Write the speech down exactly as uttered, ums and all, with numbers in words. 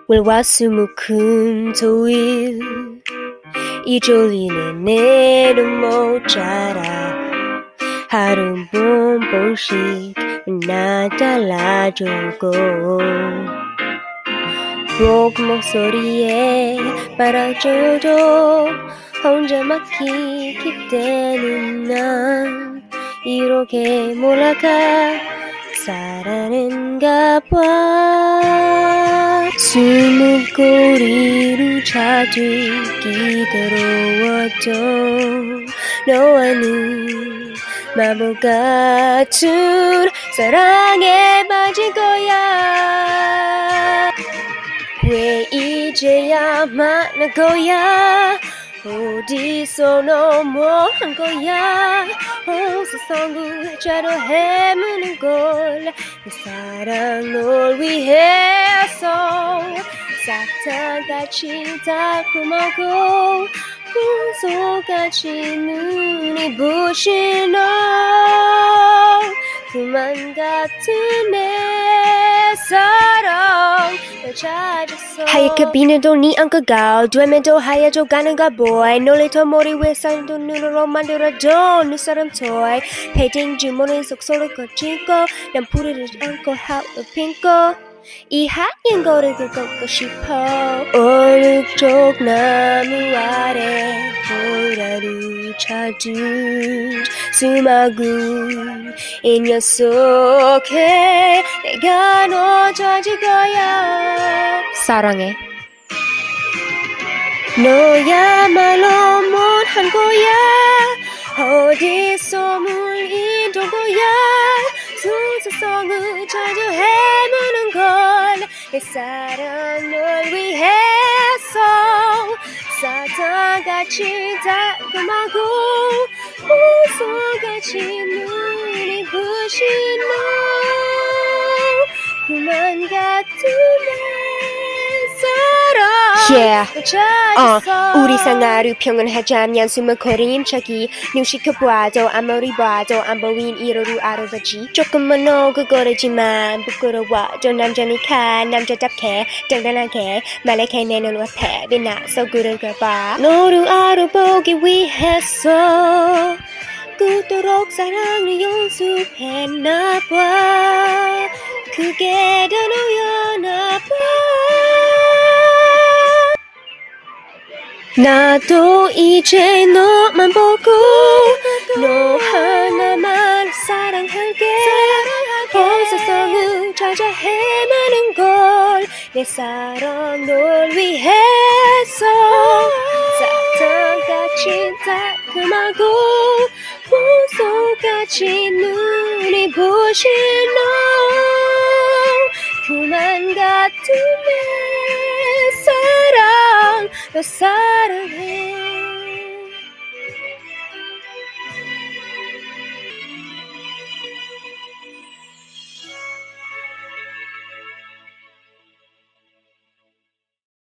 월화수목금토일 이 졸리는 내름 못 자라 하루 봄봄씩 나 달라주고 목 목소리에 빨아줘도 혼자 막히 기대는 난 이렇게 몰아가 살아는가 봐 스무고리로 찾기 더러워도 너와는 마법 같은 사랑에 빠질 거야 왜 이제야 만날 거야 어디서 너무한 거야 호수성구자로 헤매는 걸 내 사랑 널 위해서 사탕같이 달콤하고 풍소같이 눈이 부신 너 그만 같은 내 사랑 널 찾았어 하얗게 비늘도 네 안가가 되면도 하얘져 가는가 boy 놀래터 머리 위에 쌓인도 눈으로 만들어줘 눈사람 toy 패딩 주머니 속 소리 거치고 난 풀을 안고 하루 핀고 이 하얀 거를 걷고 싶어 어느 쪽 나무 아래 보라로 찾은 수마군 이 녀석에 내가 너 찾을 거야 사랑해 너야말로 못한 거야 어디서 물인던 거야 수수성을 찾아 헤매는 걸 내 사랑 널 위해서 사탕같이 달콤하고 무소같이 눈이 부신 너 그만 같은 내 사랑 yeah. 어, 우리 생활을 평온하자면 수목거리 힘차기 눈 시켜봐도 아무리 봐도 안 보인 일호로 알아보지 조금만 오그거리지만 부끄러워도 남자니까 남자답게 당당하게 말하게 내 눈 앞에 빛나서 그럴까봐 너를 알아보기 위해서 그토록 사랑을 연습했나봐 그게 더 너였나봐 나도 이제 너만 보고 너 하나만 사랑할게 호소성을 찾아 헤매는 걸 내 사랑 널 위해서 사탕같이 달콤하고 무소같이 눈이 부신 너 그만 같은 내 사랑 너 사랑해